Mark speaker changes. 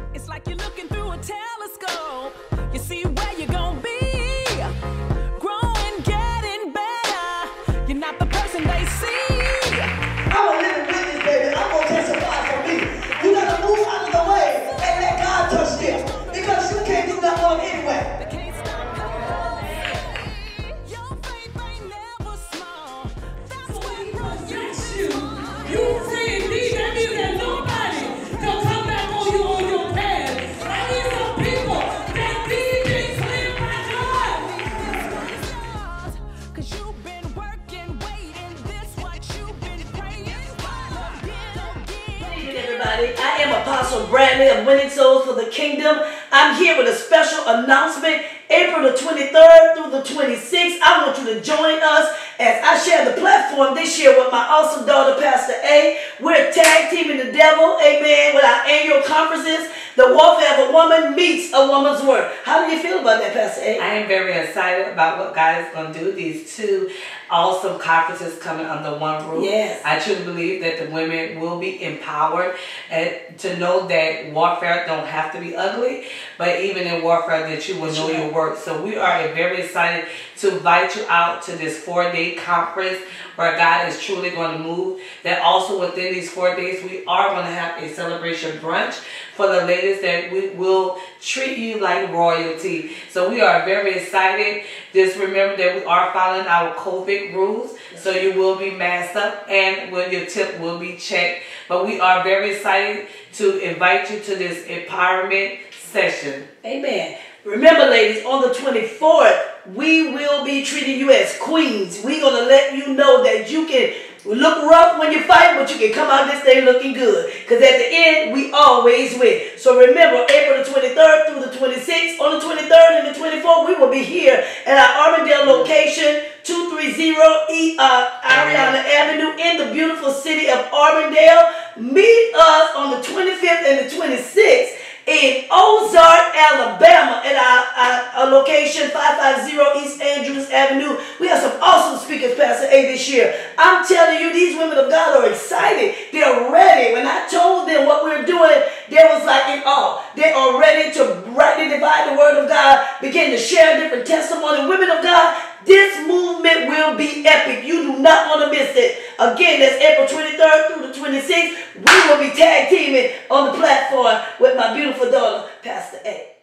Speaker 1: It's like you're looking through a telescope. You see where you're gonna be. Growing, getting better. You're not the person they see.
Speaker 2: I'm a living witness, baby. I'm gonna testify for me. You gotta move out of the way and let God touch them. Because you can't do nothing on anyway.
Speaker 1: They can't stop your faith ain't never small. That's what protects you.
Speaker 3: You free indeed. That means that nobody can come back on you on your path. I need some people that need been cleared by God.
Speaker 1: Cause you've been working, waiting, this what you've been praying for.
Speaker 2: Good evening, everybody. I am Apostle Bradley of Winning Souls for the Kingdom. I'm here with a special announcement. April the 23rd through the 26th, I want you to join us as I share the platform this year with my awesome daughter, Pastor A. We're tag teaming the devil, amen, with our annual conferences. The warfare of a woman meets a woman's word. How do you feel about that, Pastor A?
Speaker 4: I am very excited about what God is going to do. These two awesome conferences coming under one roof.
Speaker 2: Yes.
Speaker 4: I truly believe that the women will be empowered to know that warfare don't have to be ugly, but even in warfare that you will know your work. So we are very excited to invite you out to this 4-day conference where God is truly going to move. That also within these 4 days, we are going to have a celebration brunch for the ladies that we will treat you like royalty. So we are very excited. Just remember that we are following our COVID rules. So you will be masked up and your tip will be checked. But we are very excited to invite you to this empowerment session.
Speaker 2: Amen. Remember, ladies, on the 24th, we will be treating you as queens. We're going to let you know that you can look rough when you fight, but you can come out this day looking good. Because at the end, we always win. So remember, April the 23rd through the 26th, on the 23rd and the 24th, we will be here at our Armendale location, 230 Ariana Avenue in the beautiful city of Armendale. Meet us on the 25th and the 26th. In Ozark, Alabama, at our location, 550 East Andrews Avenue. We have some awesome speakers, Pastor A, this year. I'm telling you, these women of God are excited. They're ready. When I told them what we're doing, they was like in awe. They are ready to rightly divide the word of God, begin to share different testimonies. Women of God, this movement will be epic. You do not want to miss it. Again, that's April 23rd through the 26th. We will be tag teaming on the platform with my beautiful daughter, Pastor A.